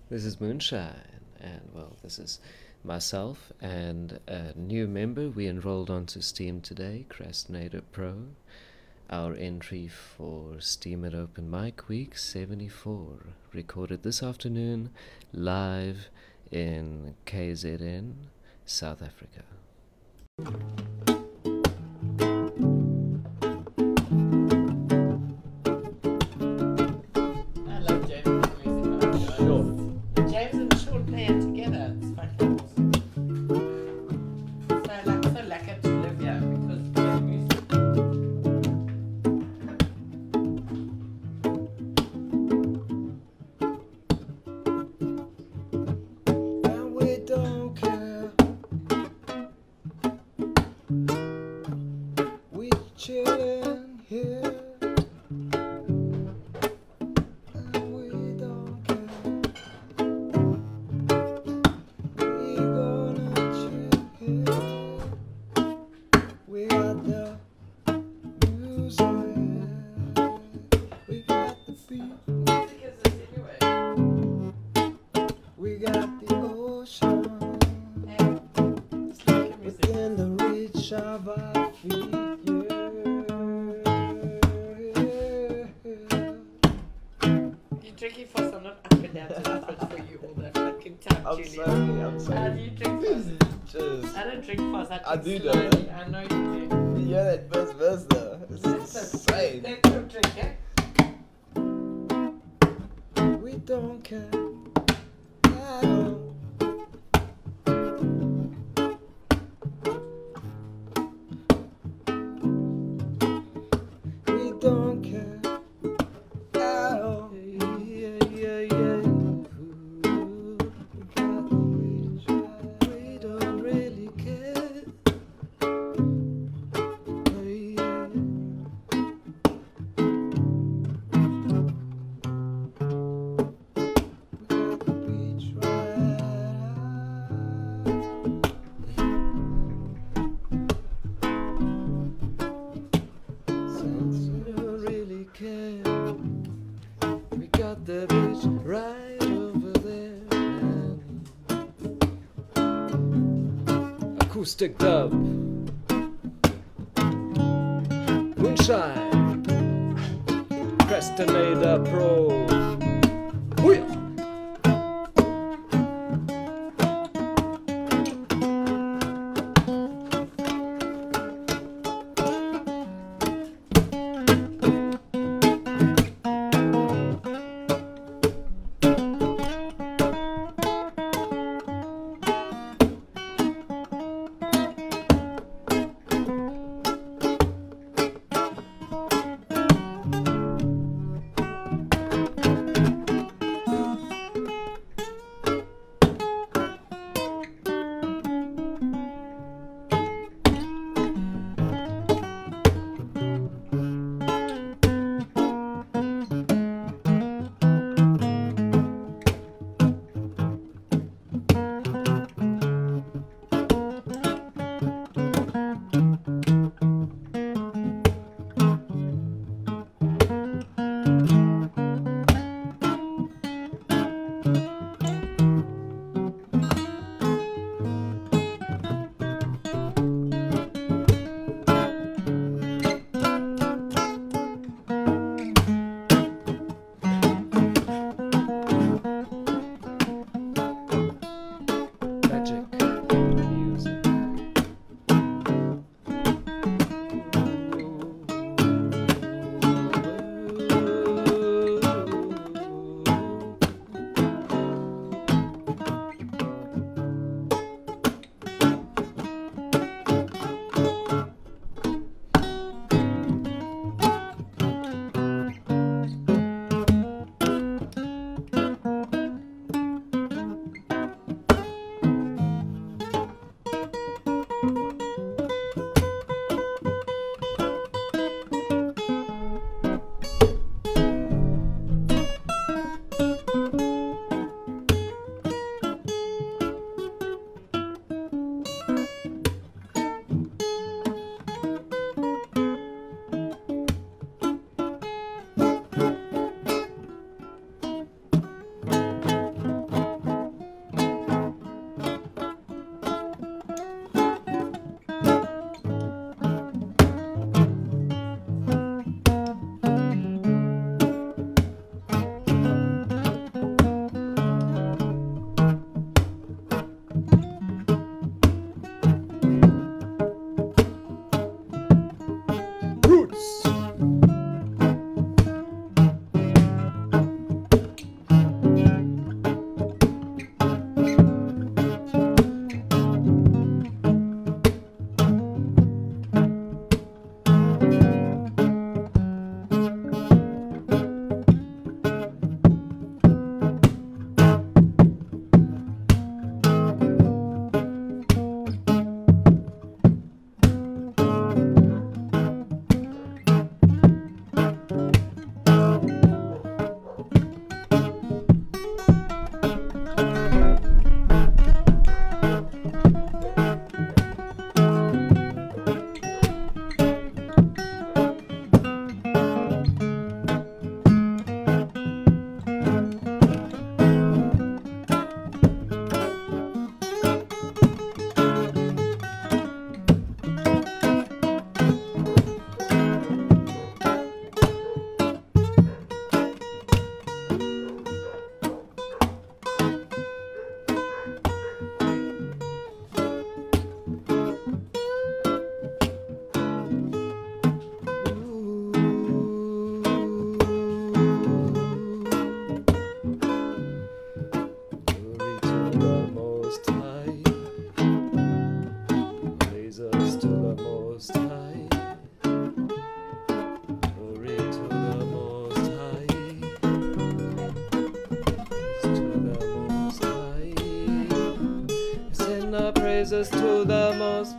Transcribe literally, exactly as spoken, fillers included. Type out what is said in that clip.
This is Moonshine, and well, this is myself and a new member we enrolled onto Steem today, Crestinator Pro. Our entry for Steemit Open Mic Week seventy-four, recorded this afternoon live in K Z N, South Africa. Chilling here, and we don't care. We gonna chill here. We got the music, we got the beat, we got the ocean within the reach of our feet. Drinking fast, I'm not up and down to the fridge for you all that fucking time, I'm Julie. sorry, I'm sorry. How do you drink fast? Just, I don't drink fast, I drink I do slowly. that. I know you do. yeah, that first verse though. It's insane. Let's go drink, eh? We don't care at all. We don't care at all. Yeah, yeah, yeah. Ooh, we got the reach right. We don't really care. Oh, yeah. We got the beach right over there. Acoustic dub. Moonshine. Crestinator Pro. Hoo-yah! us to the most